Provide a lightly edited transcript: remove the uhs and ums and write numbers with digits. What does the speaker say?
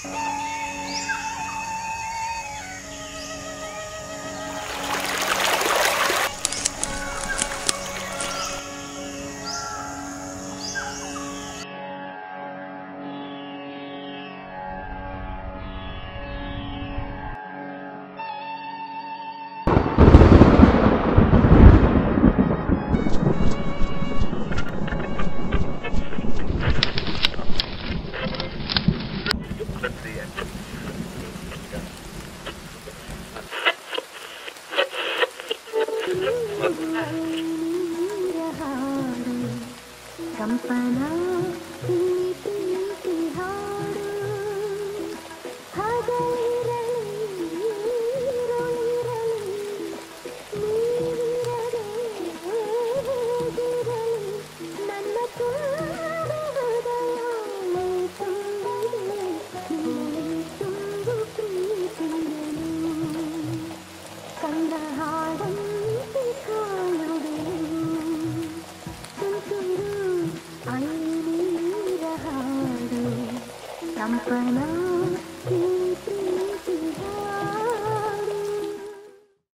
ಕಂಪನ ಪ್ರೀತಿ ಹಾಡು ಹಗಲಿರಲಿ ಇರುಳಿರಲಿ ನೀವಿರದೆ ಹೇಗಿರಲಿ ನನ್ನ ತುಂಬ ಹೃದಯ ತುಂಬಿದೆ ತುಂಬು ಪ್ರೀತಿಯನು ಕಂದ ಹಾಡಂತೆ ಕಾಣುವೆನು ತುಂತುರು ಐನೀರ ಹಾಡು ಕಂಪನ ಪ್ರೀತಿ ಹಾಡು